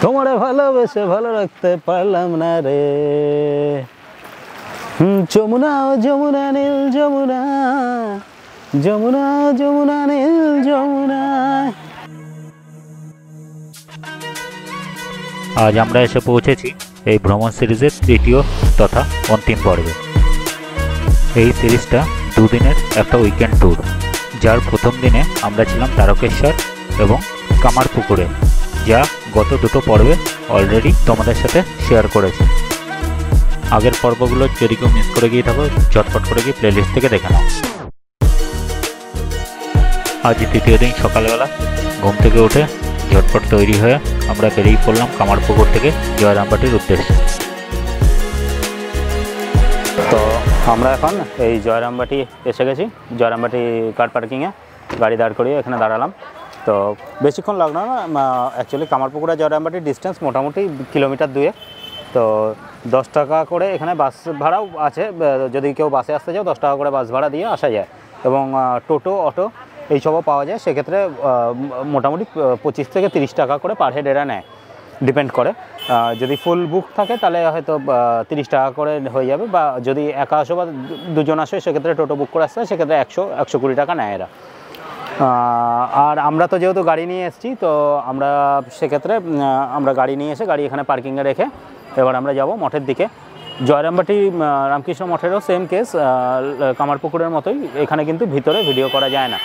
তোমারে ভালোবেসে ভালো রাখতে পারলাম না রে। যমুনা যমুনা নীল যমুনা, যমুনা যমুনা নীল যমুনা। আজ আমরা এসে পৌঁছেছি এই ভ্রমণ সিরিজের তৃতীয় তথা অন্তিম পর্বে। এই সিরিজটা দুদিনের একটা উইকেন্ড ট্যুর, যার প্রথম দিনে আমরা ছিলাম তারকেশ্বর এবং কামারপুকুরে, যা গত দুটো পর্বে অলরেডি তোমাদের সাথে শেয়ার করেছি। আগের পর্বগুলো যদি কেউ মিস করে গিয়ে থাকো, ঝটপট করে গিয়ে প্লেলিস্ট থেকে দেখে নাও। আজ তৃতীয় দিন সকালবেলা ঘুম থেকে উঠে ঝটপট তৈরি হয়ে আমরা বেরিয়ে পড়লাম কামারপুকুর থেকে জয়রামবাটির উদ্দেশ্যে। তো আমরা এখন এই জয়রামবাটি এসে গেছি। জয়রামবাটি কার পার্কিংয়ে গাড়ি দাঁড় করিয়ে এখানে দাঁড়ালাম। তো বেশিক্ষণ লাগলো না, অ্যাকচুয়ালি কামারপুকুর জয়রামবাটির ডিস্টেন্স মোটামুটি কিলোমিটার 2। তো 10 টাকা করে এখানে বাস ভাড়াও আছে, যদি কেউ বাসে আসতে চাও 10 টাকা করে বাস ভাড়া দিয়ে আসা যায়, এবং টোটো অটো এইসবও পাওয়া যায়। সেক্ষেত্রে মোটামুটি 25 থেকে 30 টাকা করে পার হেড এরা নেয়, ডিপেন্ড করে। যদি ফুল বুক থাকে তাহলে হয়তো 30 টাকা করে হয়ে যাবে, বা যদি একা আসো বা দুজন আসো সেক্ষেত্রে টোটো বুক করে আসতে হয়, সেক্ষেত্রে 100-120 টাকা নেয় এরা। আর আমরা তো যেহেতু গাড়ি নিয়ে এসেছি, তো আমরা সেক্ষেত্রে আমরা গাড়ি নিয়ে এসে গাড়ি এখানে পার্কিংয়ে রেখে এবার আমরা যাব মঠের দিকে। জয়রামবাটি রামকৃষ্ণ মঠেরও সেম কেস, কামারপুকুরের মতোই। এখানে কিন্তু ভিতরে ভিডিও করা যায় না।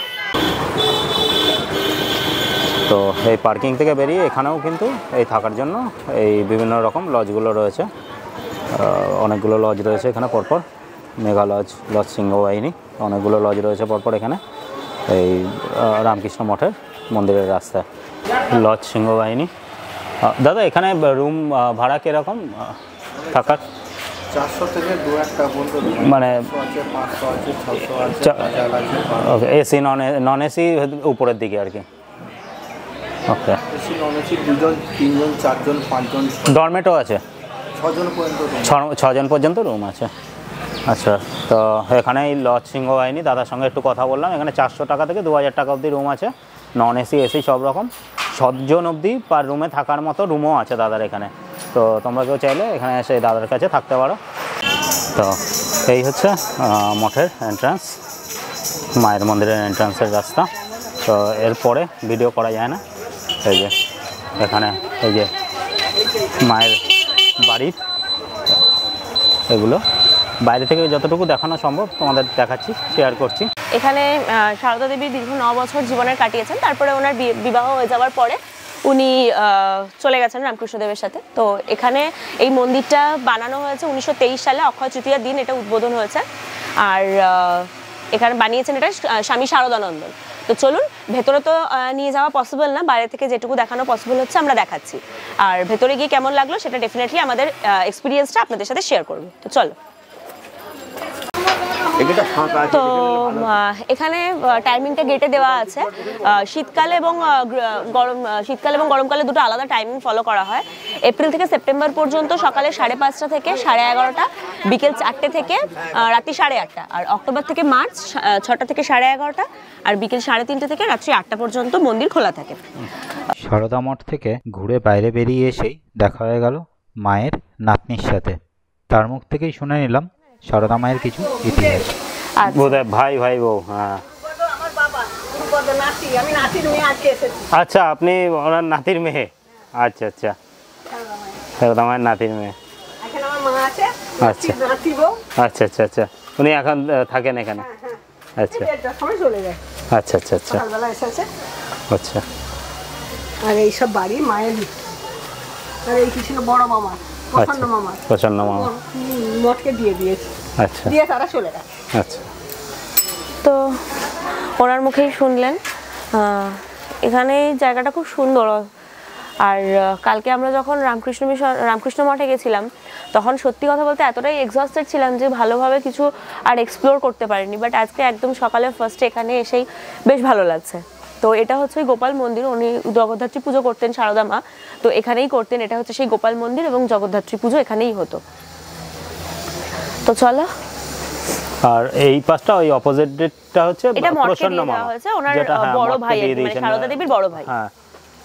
তো এই পার্কিং থেকে বেরিয়ে এখানেও কিন্তু এই থাকার জন্য এই বিভিন্ন রকম লজগুলো রয়েছে, অনেকগুলো লজ রয়েছে এখানে পরপর। মেঘা লজ, লজ সিংহবাহিনী, অনেকগুলো লজ রয়েছে পরপর এখানে এই রামকৃষ্ণ মঠের মন্দিরের রাস্তায়। লজ সিংহবাহিনী। দাদা এখানে রুম ভাড়া কীরকম থাকার? 400 থেকে 2-1 পর্যন্ত, মানে 500 আছে, 600 আছে, 1000 আছে। ওকে, এসি নন এসি উপরের দিকে আর কি? ওকে। এসি নন এসি 2জন, 3জন, 4জন, 5জন, ডরমেটও আছে? 6জন পর্যন্ত। 6 জন পর্যন্ত রুম আছে। আচ্ছা, তো এখানে এই লজ সিংহবাহিনী, দাদার সঙ্গে একটু কথা বললাম। এখানে 400 টাকা থেকে 2000 টাকা অবধি রুম আছে, নন এসি এসি সব রকম। 7 জন অবধি পার রুমে থাকার মতো রুমও আছে দাদার এখানে। তো তোমরা কেউ চাইলে এখানে এসে দাদার কাছে থাকতে পারো। তো এই হচ্ছে মঠের এন্ট্রান্স, মায়ের মন্দিরের এন্ট্রান্সের রাস্তা। তো এরপরে ভিডিও করা যায় না। এই যে এখানে এই যে মায়ের বাড়ির এগুলো বাইরে থেকে যতটুকু দেখানো সম্ভব তোমাদের দেখাচ্ছি, শেয়ার করছি। এখানে সারদা দেবী দীর্ঘ 9 বছর জীবনের কাটিয়েছেন। তারপরে ওনার বিবাহ হয়ে যাওয়ার পরে উনি চলে গেছেন রামকৃষ্ণদেবের সাথে। তো এখানে এই মন্দিরটা বানানো হয়েছে 1923 সালে, অক্ষয় তৃতীয়ার দিন এটা উদ্বোধন হয়েছে। আর এখানে বানিয়েছেন এটা স্বামী শারদানন্দন। তো চলুন, ভেতরে তো নিয়ে যাওয়া পসিবল না, বাইরে থেকে যেটুকু দেখানো পসিবল হচ্ছে আমরা দেখাচ্ছি। আর ভেতরে গিয়ে কেমন লাগলো সেটা ডেফিনেটলি আমাদের এক্সপিরিয়েন্সটা আপনাদের সাথে শেয়ার করবো। তো চলো। তো এখানে টাইমিংটা গেটে দেওয়া আছে। শীতকালে এবং গরমকালে দুটো আলাদা টাইমিং ফলো করা হয়। এপ্রিল থেকে সেপ্টেম্বর পর্যন্ত সকালে 5:30 থেকে 11:30, বিকেল 4টে থেকে রাত্রি 8:30। আর অক্টোবর থেকে মার্চ 6টা থেকে 11:30, আর বিকেল 3:30 থেকে রাত্রি 8টা পর্যন্ত মন্দির খোলা থাকে। সারদা মঠ থেকে ঘুরে বাইরে বেরিয়ে এসেই দেখা হয়ে গেল মায়ের নাতনির সাথে। তার মুখ থেকেই শুনে নিলাম সারদা মায়ের কিছু ইতিহাস। বোধহয় ভাই বউ। হ্যাঁ, আচ্ছা, আপনি ওনার নাতির মেয়ে? আচ্ছা আচ্ছা, সারদা মায়ের নাতির মেয়ে। আচ্ছা আচ্ছা আচ্ছা আচ্ছা, উনি এখন থাকেন এখানে? আচ্ছা আচ্ছা আচ্ছা আচ্ছা আচ্ছা। আর এইসব বাড়ি মায়ের, আর এই কিছু বড় মামা, প্রসন্ন মামা মঠকে দিয়ে দিয়েছে। আচ্ছা, দিয়ে তারা চলে গেছে। আচ্ছা। তো ওনার মুখেই শুনলেন। এখানে জায়গাটা খুব সুন্দর। আর কালকে আমরা যখন রামকৃষ্ণ মঠে গেছিলাম, তখন সত্যি কথা বলতে এতটাই এক্সস্টেড ছিলাম যে ভালোভাবে কিছু আর এক্সপ্লোর করতে পারিনি। বাট আজকে একদম সকালে ফার্স্টে এখানে এসেই বেশ ভালো লাগছে। তো এটা হচ্ছে গোপাল মন্দির। উনি জগদ্ধাত্রী পুজো করতেন, সারদা মা তো এখানেই করতেন। এটা হচ্ছে সেই গোপাল মন্দির এবং জগদ্ধাত্রী পুজো এখানেই হতো। তো চলো। আর এই পাশটা ওই অপোজিটটা হচ্ছে এটা প্রসন্ন মামা, হচ্ছে ওনার বড় ভাই, মানে সারদা দেবীর বড় ভাই। হ্যাঁ,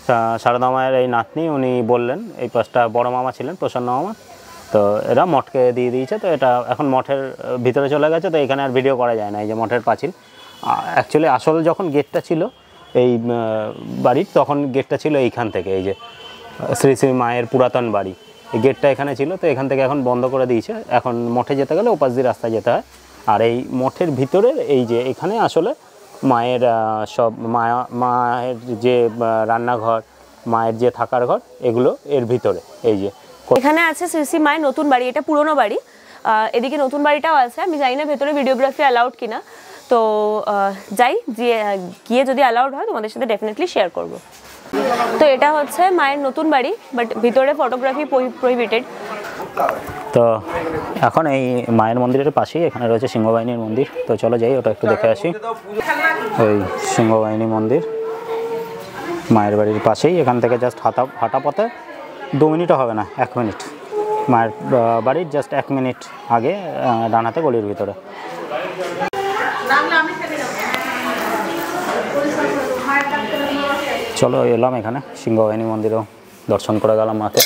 সারদা মায়ের এই নাতনি, উনি বললেন এই পাশটা বড় মামা ছিলেন প্রসন্ন মামা, তো এরা মঠকে দিয়ে দিয়েছে। তো এটা এখন মঠের ভিতরে চলে গেছে, তো এখানে আর ভিডিও করা যায় না। এই যে মঠের পাঁচিল, অ্যাকচুয়ালি আসল যখন গেটটা ছিল এই বাড়ির, তখন গেটটা ছিল এইখান থেকে, এই যে শ্রী শ্রী মায়ের পুরাতন বাড়ি, এই গেটটা এখানে ছিল। তো এখান থেকে এখন বন্ধ করে দিয়েছে। এখন মঠে যেতে গেলে ওপাশ দিয়ে রাস্তায় যেতে হয়। আর এই মঠের ভিতরে এই যে এখানে আসলে মায়ের সব মায়ের যে রান্নাঘর, মায়ের যে থাকার ঘর, এগুলো এর ভিতরে। এই যে এখানে আছে শ্রী শ্রী মায়ের নতুন বাড়ি, এটা পুরনো বাড়ি। এদিকে নতুন বাড়িটাও আছে, আমি জানি না ভেতরে ভিডিওগ্রাফি অ্যালাউড কিনা। তো যাই, গিয়ে যদি অ্যালাউড হয় তোমাদের সাথে ডেফিনেটলি শেয়ার করব। তো এটা হচ্ছে মায়ের নতুন বাড়ি, বাট ভিতরে ফটোগ্রাফি প্রহিবিটেড। তো এখন এই মায়ের মন্দিরের পাশেই এখানে রয়েছে সিংহবাহিনীর মন্দির। তো চলো যাই, ওটা একটু দেখে আসি। এই সিংহবাহিনী মন্দির মায়ের বাড়ির পাশেই, এখান থেকে জাস্ট হাঁটা পথে 2 মিনিটও হবে না, 1 মিনিট। মায়ের বাড়ির জাস্ট 1 মিনিট আগে ডান হাতে গলির ভিতরে। চলো এলাম এখানে সিংহবাহিনী মন্দিরও দর্শন করে গেলাম মাকে।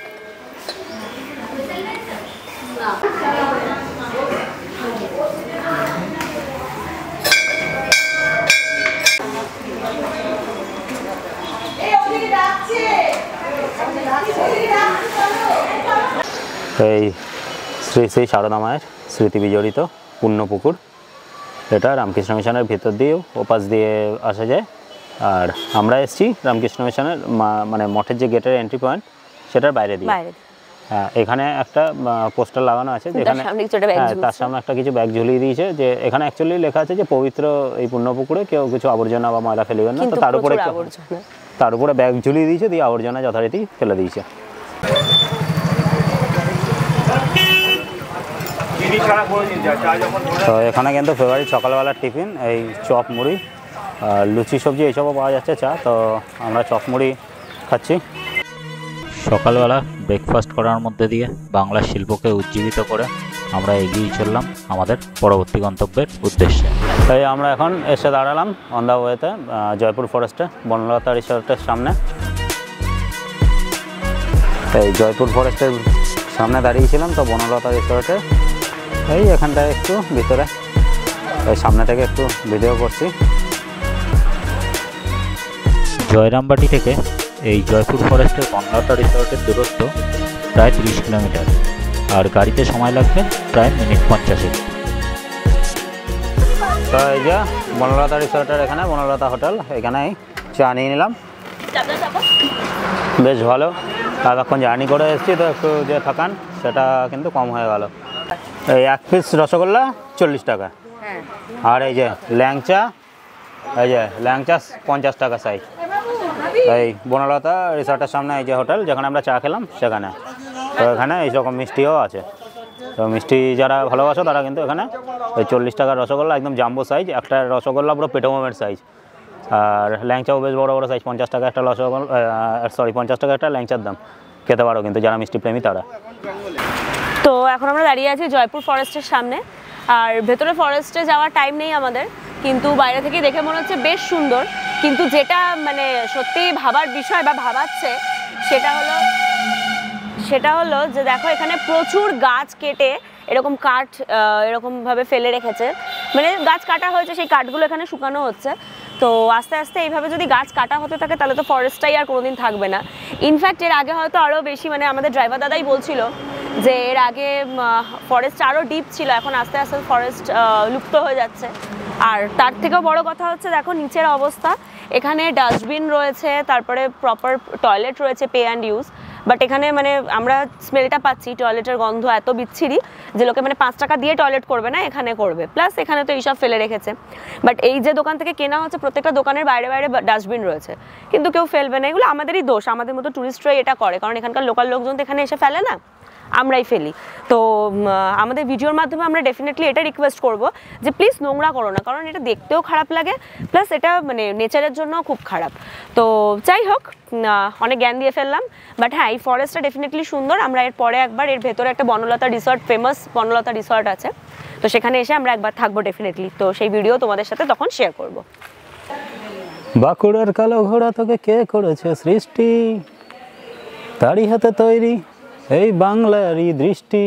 এই শ্রী শ্রী সারদা মায়ের স্মৃতি বিজড়িত পুণ্যপুকুর, এটা রামকৃষ্ণ মিশনের ভিতর দিয়েও ওপাশ দিয়ে আসা যায়। আর আমরা এসেছি রামকৃষ্ণ মিশনের মানে মঠের যে গেটের এন্ট্রি পয়েন্ট, সেটার বাইরে দিয়ে। হ্যাঁ, এখানে একটা পোস্টার লাগানো আছে যেখানে তার সামনে একটা কিছু ব্যাগ ঝুলিয়ে দিয়েছে, যে এখানে অ্যাকচুয়ালি লেখা আছে যে পবিত্র এই পুণ্যপুকুরে কেউ কিছু আবর্জনা বা ময়লা ফেলবেন না। তো তার উপরে ব্যাগ ঝুলিয়ে দিয়েছে, দিয়ে আবর্জনা যথারীতি ফেলে দিয়েছে। তো এখানে কিন্তু ফেভারিট সকালবেলার টিফিন এই চপ মুড়ি, লুচি সবজি এইসবও পাওয়া যাচ্ছে, চা। তো আমরা চপ মুড়ি খাচ্ছি। সকালবেলা ব্রেকফাস্ট করার মধ্যে দিয়ে বাংলা শিল্পকে উজ্জীবিত করে আমরা এগিয়ে চললাম আমাদের পরবর্তী গন্তব্যের উদ্দেশ্যে। তাই আমরা এখন এসে দাঁড়ালাম অন দ্য ওয়েতে জয়পুর ফরেস্টে, বনলতা রিসর্টের সামনে। এই জয়পুর ফরেস্টের সামনে দাঁড়িয়েছিলাম, তো বনলতা রিসর্টে এই এখানটায় একটু ভিতরে, ওই সামনে থেকে একটু ভিডিও করছি। জয়রামবাটি থেকে এই জয়পুর ফরেস্টের বনলতা রিসর্টের দূরত্ব প্রায় 30 কিলোমিটার, আর গাড়িতে সময় লাগবে প্রায় মিনিট 50। তো এই যে বনলতা রিসর্টের এখানে বনলতা হোটেল, এখানেই চা নিয়ে নিলাম, বেশ ভালো। এতক্ষণ জার্নি করে এসেছি, তো একটু যে থাকান সেটা কিন্তু কম হয়ে গেল। এই 1 পিস রসগোল্লা 40 টাকা, আর এই যে ল্যাংচা, এই যে ল্যাংচা 50 টাকা সাইজ। এই বনলতা রিসর্টের সামনে এই যে হোটেল যেখানে আমরা চা খেলাম সেখানে। তো এখানে এইরকম মিষ্টিও আছে। তো মিষ্টি যারা ভালোবাসো তারা কিন্তু এখানে ওই 40 টাকার রসগোল্লা একদম জাম্বো সাইজ, একটা রসগোল্লা পুরো পেটোমের সাইজ, আর ল্যাংচাও বেশ বড় বড় সাইজ। 50 টাকা একটা রসগোল্লা, 50 টাকা একটা ল্যাংচার দাম। খেতে পারো কিন্তু যারা মিষ্টি প্রেমী তারা। তো এখন আমরা দাঁড়িয়ে আছি জয়পুর ফরেস্টের সামনে, আর ভেতরে ফরেস্টে যাওয়ার টাইম নেই আমাদের, কিন্তু বাইরে থেকে দেখে মনে হচ্ছে বেশ সুন্দর। কিন্তু যেটা মানে সত্যি ভাবার বিষয় বা ভাবাচ্ছে সেটা হলো যে দেখো এখানে প্রচুর গাছ কেটে এরকম কাঠ এরকমভাবে ফেলে রেখেছে, মানে গাছ কাটা হয়েছে, সেই কাঠগুলো এখানে শুকানো হচ্ছে। তো আস্তে আস্তে এইভাবে যদি গাছ কাটা হতে থাকে তাহলে তো ফরেস্টটাই আর কোনোদিন থাকবে না। ইনফ্যাক্ট এর আগে হয়তো আরও বেশি, মানে আমাদের ড্রাইভার দাদাই বলছিল যে এর আগে ফরেস্ট আরও ডিপ ছিল, এখন আস্তে আস্তে ফরেস্ট লুপ্ত হয়ে যাচ্ছে। আর তার থেকেও বড় কথা হচ্ছে দেখো নিচের অবস্থা, এখানে ডাস্টবিন রয়েছে, তারপরে প্রপার টয়লেট রয়েছে, পে অ্যান্ড ইউজ। বাট এখানে মানে আমরা স্মেলটা পাচ্ছি, টয়লেটের গন্ধ এত বিচ্ছিরি যে লোকে মানে 5 টাকা দিয়ে টয়লেট করবে না, এখানে করবে। প্লাস এখানে তো এইসব ফেলে রেখেছে। বাট এই যে দোকান থেকে কেনা হচ্ছে প্রত্যেকটা দোকানের বাইরে বাইরে ডাস্টবিন রয়েছে, কিন্তু কেউ ফেলবে না। এগুলো আমাদেরই দোষ, আমাদের মতো টুরিস্টরাই এটা করে, কারণ এখানকার লোকাল লোকজন তো এখানে এসে ফেলে না, আমরাই ফেলি। তো আমাদের ভিডিওর মাধ্যমে আমরা ডেফিনেটলি এটা রিকোয়েস্ট করব যে প্লিজ নোংরা করো না, কারণ এটা দেখতেও খারাপ লাগে, প্লাস এটা মানে নেচারের জন্য খুব খারাপ। তো যাই হোক, অনেক জ্ঞান দিয়ে ফেললাম। বাট হ্যাঁ, এই ফরেস্টটা ডেফিনেটলি সুন্দর। আমরা এর পরে একবার এর ভেতরে একটা Banalata resort, famous Banalata resort আছে, তো সেখানে এসে আমরা একবার থাকবো ডেফিনেটলি। তো সেই ভিডিও তোমাদের সাথে তখন শেয়ার করব। বাঁকুড়ার কালো ঘোড়া তোকে কে করেছে সৃষ্টি, তারই হাতে তৈরি এই বাংলারই দৃষ্টি।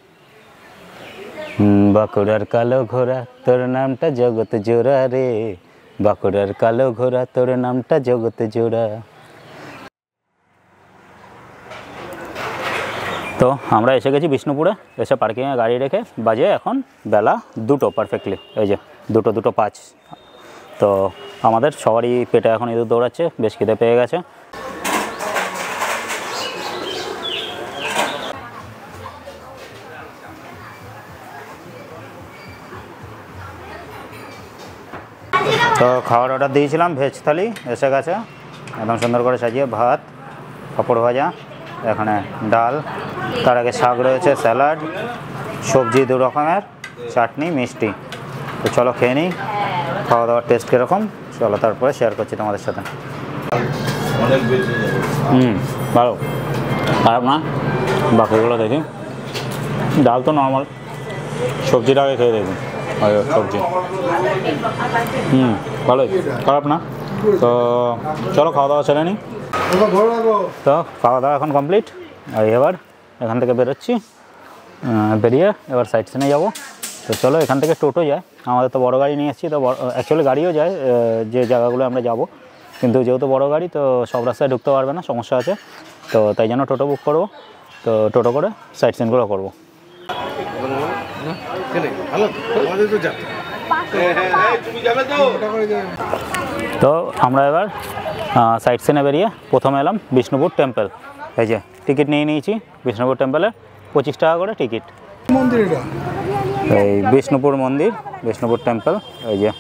বাঁকুড়ার কালো ঘোড়া তোর নামটা জগৎ জোড়া রে, বাঁকুড়ার কালো ঘোড়া তোর নামটা জগৎ জোড়া। তো আমরা এসে গেছি বিষ্ণুপুরে, এসে পার্কিংয়ে গাড়ি রেখে বাজে এখন বেলা 2টো পারফেক্টলি, এই যে 2:05। তো আমাদের সবারই পেটে এখন ইঁদুর দৌড়াচ্ছে, বেশ খিদে পেয়ে গেছে। তো খাওয়ার অর্ডার দিয়েছিলাম, ভেজ থালি এসে গেছে একদম সুন্দর করে সাজিয়ে, ভাত, পাঁপড় ভাজা, এখানে ডাল, তার আগে শাক রয়েছে, স্যালাড, সবজি 2 রকমের, চাটনি, মিষ্টি। তো চলো খেয়ে নিই, খাওয়া দাওয়ার টেস্ট কীরকম চলো তারপরে শেয়ার করছি তোমাদের সাথে। ভালো, খারাপ না। বাকিগুলো দেখি, ডাল তো নর্মাল, সবজিটা আগে খেয়ে দেখি। সবজি ভালোই, খারাপ না। তো চলো খাওয়া দাওয়া সেরে নিই। তো খাওয়া দাওয়া এখন কমপ্লিট, আর এবার এখান থেকে বেরোচ্ছি, বেরিয়ে এবার সাইড সিনে যাবো। তো চলো, এখান থেকে টোটো যায়, আমাদের তো বড় গাড়ি নিয়ে এসেছি, তো অ্যাকচুয়ালি গাড়িও যায় যে জায়গাগুলো আমরা যাব, কিন্তু যেহেতু বড় গাড়ি তো সব রাস্তায় ঢুকতে পারবে না, সমস্যা আছে। তো তাই জন্য টোটো বুক করবো, তো টোটো করে সাইড সিনগুলো করবো। তো আমরা এবার সাইড সিনে বেরিয়ে প্রথমে এলাম বিষ্ণুপুর টেম্পল। এই যে টিকিট নিয়ে নিয়েছি বিষ্ণুপুর টেম্পলে, 25 টাকা করে টিকিট। এই বিষ্ণুপুর মন্দির, বিষ্ণুপুর টেম্পল। এই যে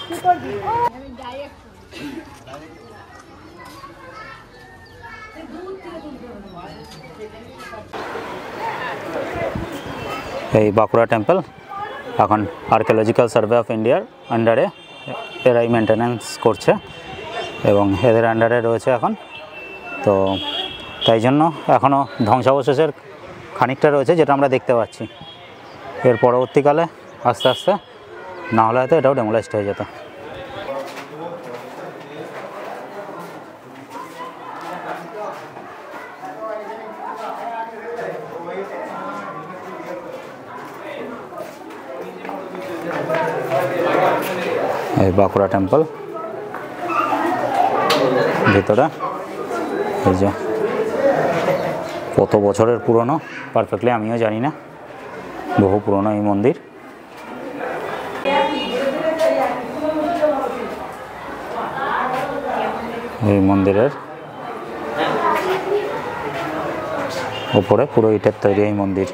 এই বাঁকুড়া টেম্পল এখন আর্কিওলজিক্যাল সার্ভে অফ ইন্ডিয়ার আন্ডারে এরাই মেনটেন্যান্স করছে এবং এদের আন্ডারে রয়েছে এখন। তো তাই জন্য এখনও ধ্বংসাবশেষের খানিকটা রয়েছে, যেটা আমরা দেখতে পাচ্ছি। এর পরবর্তীকালে আস্তে আস্তে না হলে হয়তো এটাও ডেমোলাইজড হয়ে যেত। এই বাঁকুড়া টেম্পল ভিতরে, এই যে কত বছরের পুরনো পারফেক্টলি আমিও জানি না, বহু পুরনো এই মন্দির। এই মন্দিরের উপরে পুরো ইটের তৈরি এই মন্দির,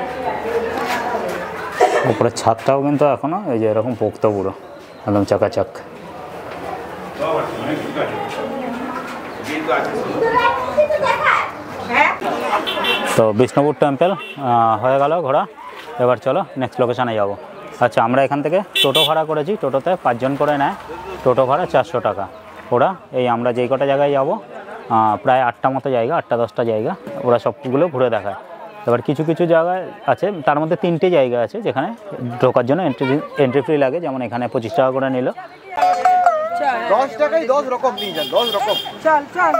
উপরের ছাদটাও কিন্তু এখনো এই যে এরকম পোক্ত, পুরো একদম চাকাচাক। তো বিষ্ণুপুর টেম্পল হয়ে গেল ঘোরা, এবার চলো নেক্সট লোকেশানে যাব। আচ্ছা, আমরা এখান থেকে টোটো ভাড়া করেছি, টোটোতে 5 জন করে নেয়, টোটো ভাড়া 400 টাকা। ওরা এই আমরা যেই কটা জায়গায় যাব, প্রায় 8টা মতো জায়গা, 8টা-10টা জায়গা, ওরা সবগুলো ঘুরে দেখায়। এবার কিছু কিছু জায়গায় আছে, তার মধ্যে 3টে জায়গা আছে যেখানে ঢোকার জন্য এন্ট্রি ফ্রি লাগে, যেমন এখানে 25 টাকা করে নিল। 10 টাকায় 10 রকম নিয়ে যান, 10 রকম। চল চল।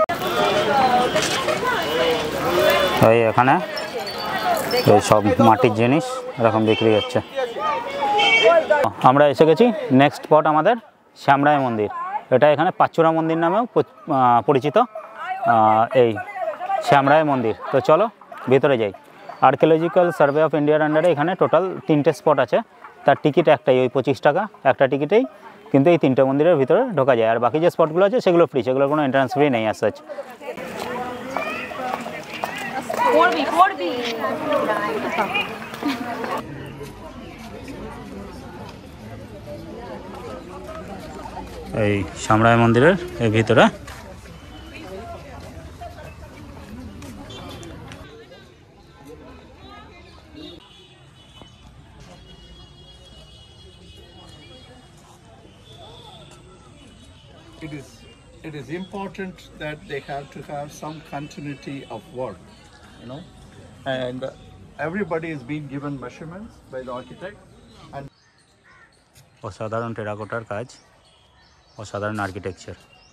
এই এখানে এই সব মাটির জিনিস এরকম বিক্রি হচ্ছে। আমরা এসে গেছি নেক্সট স্পট আমাদের শ্যামরায় মন্দির। এটা এখানে পাঁচচূড়া মন্দির নামেও পরিচিত, এই শ্যামরায় মন্দির। তো চলো ভিতরে যাই। আর্কিওলজিক্যাল সার্ভে অফ ইন্ডিয়ার আন্ডারে এখানে টোটাল 3টে স্পট আছে, তার টিকিট একটাই, ওই 25 টাকা একটা টিকিটেই, কিন্তু এই 3টে মন্দিরের ভিতরে ঢোকা যায়। আর বাকি যে স্পটগুলো আছে সেগুলো ফ্রি, সেগুলোর কোনো এন্ট্রান্স ফ্রি নেই as such। এই শ্যামরায় মন্দিরের এই ভিতরে it is important that they have to have some continuity of work, you know, and everybody is being given measurements by the architect. And অসাধারণ টেরাকোটার কাজ, অসাধারণ আর্কিটেকচার।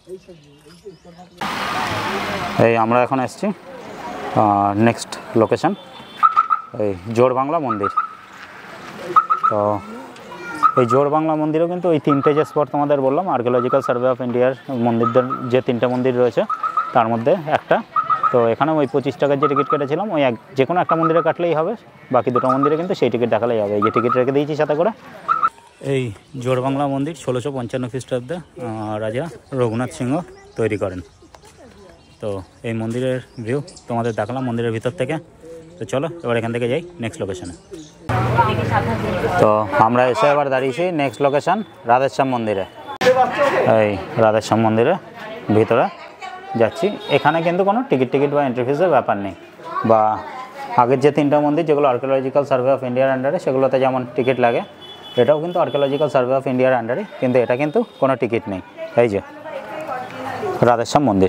এই আমরা এখন এসেছি নেক্সট লোকেশন, এই জোড়বাংলা মন্দির। তো এই জোড়বাংলা মন্দিরেও কিন্তু ওই তিনটে যে স্পট তোমাদের বললাম আর্কিওলজিক্যাল সার্ভে অফ ইন্ডিয়ার মন্দিরদের যে তিনটে মন্দির রয়েছে তার মধ্যে একটা। তো এখানে ওই 25 টাকার যে টিকিট কেটেছিলাম ওই যে কোনো একটা মন্দিরে কাটলেই হবে, বাকি দুটো মন্দিরে কিন্তু সেই টিকিট দেখালেই হবে। এই যে টিকিট রেখে দিয়েছি সাথে করে। এই জোড়বাংলা মন্দির 1655 খ্রিস্টাব্দে রাজা রঘুনাথ সিংহ তৈরি করেন। তো এই মন্দিরের ভিউ তোমাদের দেখালাম মন্দিরের ভিতর থেকে। তো চলো এবার এখান থেকে যাই নেক্সট লোকেশনে। তো আমরা এসে এবার দাঁড়িয়েছি নেক্সট লোকেশন রাধেশ্যাম মন্দিরে। এই রাধেশ্যাম মন্দিরে ভিতরে যাচ্ছি। এখানে কিন্তু কোনো টিকিট বা এন্ট্রি ফিসের ব্যাপার নেই, বা আগের যে তিনটা মন্দির যেগুলো আর্কিওলজিক্যাল সার্ভে অফ ইন্ডিয়ার আন্ডারে সেগুলোতে যেমন টিকিট লাগে, এটাও কিন্তু আর্কিওলজিক্যাল সার্ভে অফ ইন্ডিয়ার আন্ডারে, কিন্তু এটা কিন্তু কোনো টিকিট নেই। এই যে রাধেশ্যাম মন্দির,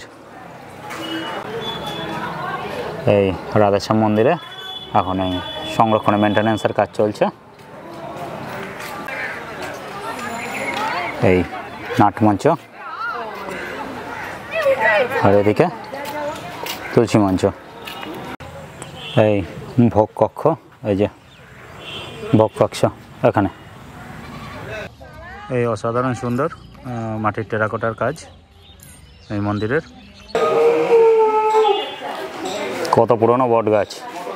এই রাধেশ্যাম মন্দিরে এখন এই সংরক্ষণে মেনটেন্যান্সের কাজ চলছে। এই নাটমঞ্চ আর এদিকে তুলসী মঞ্চ, এই ভোগ কক্ষ, এই যে ভোগ কক্ষ এখানে। এই অসাধারণ সুন্দর মাটির টেরাকোটার কাজ এই মন্দিরের। কত পুরনো বট গাছ।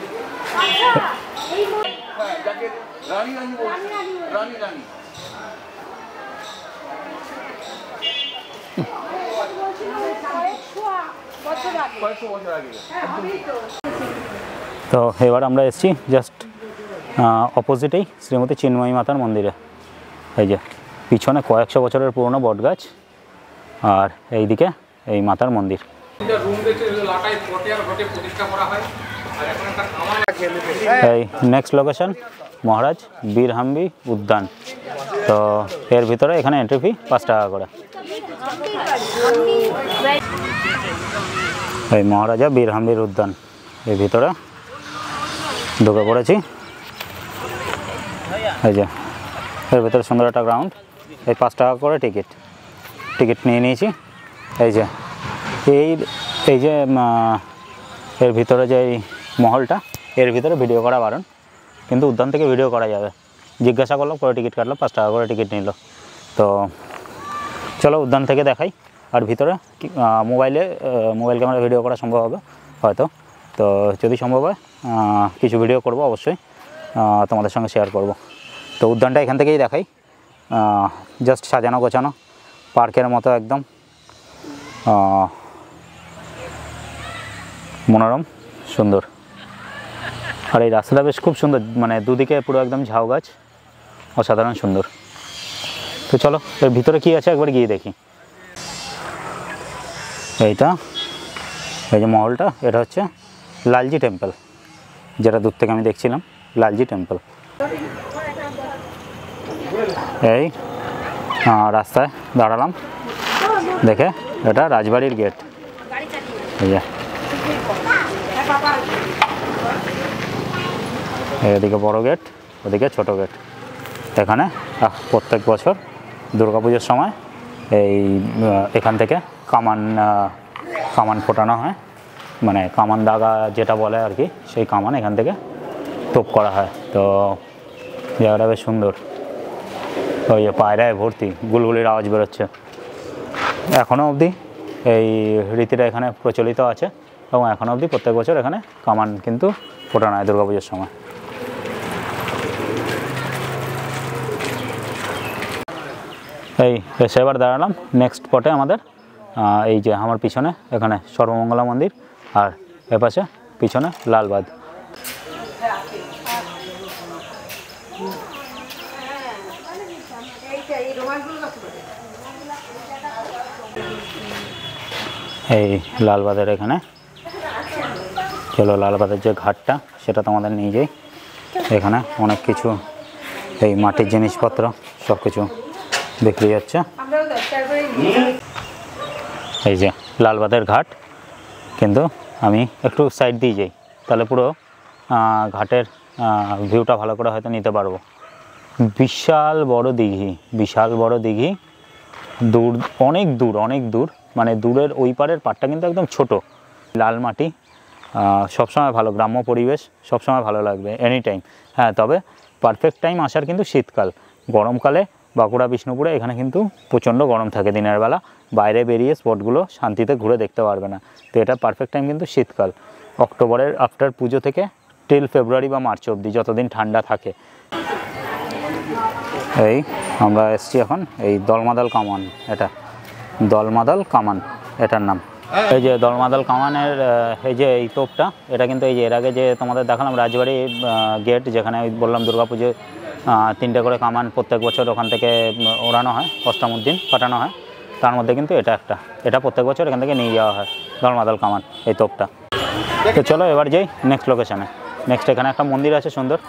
তো এবার আমরা এসেছি জাস্ট অপোজিটেই শ্রীমতী চিন্ময়ী মাতার মন্দিরে। এই যে পিছনে কয়েকশো বছরের পুরনো বট গাছ, আর এইদিকে এই মাতার মন্দির। এই নেক্সট লোকেশন মহারাজ বীরহাম্বি উদ্যান। তো এর ভিতরে এখানে এন্ট্রি ফি 5 টাকা করে। এই মহারাজা বীরহাম্বির উদ্যান, এর ভিতরে ঢুকে পড়েছি। এই যে এর ভিতরে সুন্দর একটা গ্রাউন্ড, এই 5 টাকা করে টিকিট নিয়ে নিয়েছি। এই যে এই যে এর ভিতরে যে এই মহলটা, এর ভিতরে ভিডিও করা বারণ, কিন্তু উদ্যান থেকে ভিডিও করা যাবে। জিজ্ঞাসা করলাম করে টিকিট কাটলো, 5 টাকা করে টিকিট নিল। তো চলো উদ্যান থেকে দেখাই। আর ভিতরে মোবাইল ক্যামেরা ভিডিও করা সম্ভব হবে হয়তো, তো যদি সম্ভব হয় কিছু ভিডিও করব অবশ্যই, তোমাদের সঙ্গে শেয়ার করব। তো উদ্যানটা এখান থেকেই দেখাই, জাস্ট সাজানো গোছানো পার্কের মতো একদম মনোরম সুন্দর। আর এই রাস্তাটা বেশ খুব সুন্দর, মানে দুদিকে পুরো একদম ঝাউ গাছ, অসাধারণ সুন্দর। তো চলো এর ভিতরে কী আছে একবার গিয়ে দেখি। এই যে মহলটা, এটা হচ্ছে লালজি টেম্পল, যেটা দূর থেকে আমি দেখছিলাম লালজি টেম্পল। এই রাস্তায় দাঁড়ালাম দেখে, এটা রাজবাড়ির গেট। এই যে এদিকে বড় গেট, ওদিকে ছোট গেট। এখানে প্রত্যেক বছর দুর্গাপুজোর সময় এখান থেকে কামান ফোটানো হয়, মানে কামান দাগা যেটা বলে আর কি, সেই কামান এখান থেকে তোপ করা হয়। তো জায়গাটা বেশ সুন্দর। ওই যে পায়রায় ভর্তি, গুলগুলির আওয়াজ বেরোচ্ছে। এখনও অবধি এই রীতিটা এখানে প্রচলিত আছে, এবং এখনও অবধি প্রত্যেক বছর এখানে কামান কিন্তু ফোটানো হয় দুর্গাপুজোর সময়। এই এসে এবার দাঁড়ালাম নেক্সট স্পটে আমাদের। এই যে আমার পিছনে এখানে সর্বমঙ্গলা মন্দির, আর এপাশে পিছনে লালবাদ। এই লালবাদের এখানে চলো, লালবাদের যে ঘাটটা সেটা তোমাদের নিয়ে যাই। এখানে অনেক কিছু এই মাটির জিনিসপত্র সব কিছু বিক্রি হচ্ছে। এই যে লালবাদের ঘাট, কিন্তু আমি একটু সাইড দিয়ে যাই, তাহলে পুরো ঘাটের ভিউটা ভালো করে হয়তো নিতে পারবো। বিশাল বড় দিঘি, অনেক দূর মানে দূরের ওই পারের পাড়টা কিন্তু একদম ছোট, লাল মাটি, সবসময় ভালো, গ্রাম্য পরিবেশ সবসময় ভালো লাগবে এনি টাইম। হ্যাঁ, তবে পারফেক্ট টাইম আসার কিন্তু শীতকাল। গরমকালে বাঁকুড়া বিষ্ণুপুরে এখানে কিন্তু প্রচণ্ড গরম থাকে দিনের বেলা, বাইরে বেরিয়ে স্পটগুলো শান্তিতে ঘুরে দেখতে পারবে না। তো এটা পারফেক্ট টাইম কিন্তু শীতকাল, অক্টোবরের আফটার পুজো থেকে টিল ফেব্রুয়ারি বা মার্চ অবধি, যতদিন ঠান্ডা থাকে। এই আমরা এসছি এখন এই দলমাদল কামান, এটা দলমাদল কামান এটার নাম। এই যে দলমাদল কামানের এই যে এই তোপটা, এটা কিন্তু এই যে এর আগে যে তোমাদের দেখালাম রাজবাড়ি গেট, যেখানে বললাম দুর্গাপুজো 3টে করে কামান প্রত্যেক বছর ওখান থেকে ওড়ানো হয়, অষ্টমীর পাঠানো হয়, তার মধ্যে কিন্তু এটা একটা, এটা প্রত্যেক বছর এখান থেকে নিয়ে যাওয়া হয় দলমাদল কামান এই তোপটা। তো চলো এবার যাই নেক্সট লোকেশানে। নেক্সট এখানে একটা মন্দির আছে সুন্দর।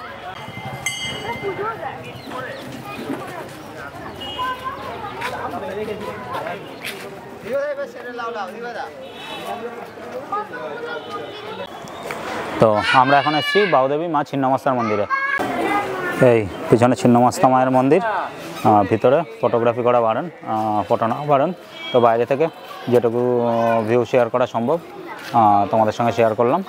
তো আমরা এখন এসেছি বাউদেবী মা ছিন্নমস্তার মন্দিরে। এই পিছনে ছিন্নমস্তা মায়ের মন্দির, ভিতরে ফটোগ্রাফি করা বারণ, ফটো না বারণ। তো বাইরে থেকে যেটুকু ভিউ শেয়ার করা সম্ভব তোমাদের সঙ্গে শেয়ার করলাম।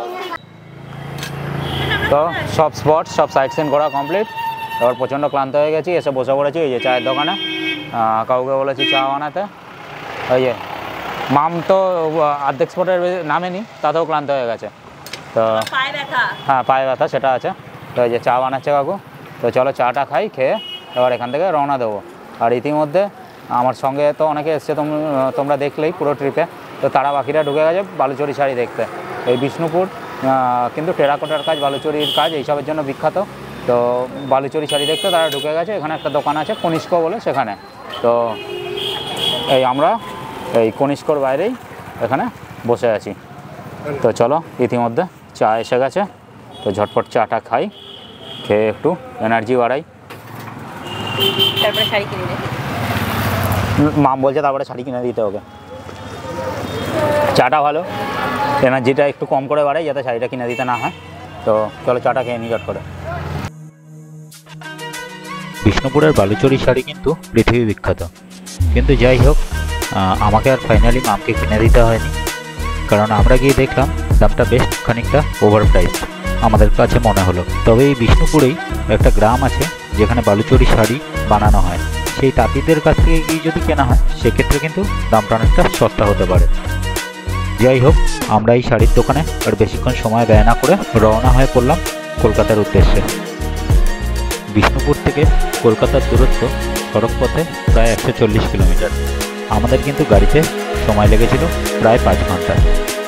তো সব স্পট, সব সাইট সিন করা কমপ্লিট। এবার প্রচণ্ড ক্লান্ত হয়ে গেছি, এসে বসে পড়েছি এই যে চায়ের দোকানে। কাউকে বলেছি চা বানাতে। ওই যে মাম তো অর্ধেক স্পটের নামেনি, তাতেও ক্লান্ত হয়ে গেছে। তো হ্যাঁ, পায়ে ব্যথা সেটা আছে। তো এই যে চা বানাচ্ছে কাকু। তো চলো চাটা খাই, খেয়ে এবার এখান থেকে রওনা দেবো। আর ইতিমধ্যে আমার সঙ্গে তো অনেকে এসছে, তোমরা দেখলেই পুরো ট্রিপে। তো তারা বাকিরা ঢুকে গেছে বালুচরি শাড়ি দেখতে। এই বিষ্ণুপুর কিন্তু টেরাকোটার কাজ, বালুচরির কাজ এইসবের জন্য বিখ্যাত। তো বালুচরি শাড়ি দেখতে তারা ঢুকে গেছে। এখানে একটা দোকান আছে কনিষ্ক বলে, সেখানে। তো এই আমরা এই কনিষ্কর বাইরেই এখানে বসে আছি। তো চলো ইতিমধ্যে চা এসে গেছে, তো ঝটপট চাটা খাই, খেয়ে একটু এনার্জি বাড়াই। তারপরে শাড়ি কিনে দেবে, মাম বলছে তারপরে শাড়ি কিনে দিতে হবে। চাটা ভালো, এনার্জিটা একটু কম করে বাড়াই যাতে শাড়িটা কিনে দিতে না হয়। তো চলো চাটা খেয়ে নিই ঝট করে। বিষ্ণুপুরের বালুচরি শাড়ি কিন্তু পৃথিবী বিখ্যাত, কিন্তু যাই হোক আমাকে আর ফাইনালি মামকে কিনে দিতে হয়নি, কারণ আমরা গিয়ে দেখলাম দামটা বেশ খানিকটা ওভার প্রাইস আমাদের কাছে মনে হলো। তবে এই বিষ্ণুপুরেই একটা গ্রাম আছে যেখানে বালুচরি শাড়ি বানানো হয়, সেই তাঁতিদের কাছ থেকে গিয়ে যদি কেনা হয় সেক্ষেত্রে কিন্তু দামটা অনেকটা সস্তা হতে পারে। যাই হোক, আমরা এই শাড়ির দোকানে আর বেশিক্ষণ সময় ব্যয় না করে রওনা হয়ে পড়লাম কলকাতার উদ্দেশ্যে। বিষ্ণুপুর থেকে কলকাতার দূরত্ব সড়কপথে প্রায় 140 কিলোমিটার। আমাদের কিন্তু গাড়িতে সময় লেগেছিল প্রায় 5 ঘন্টা।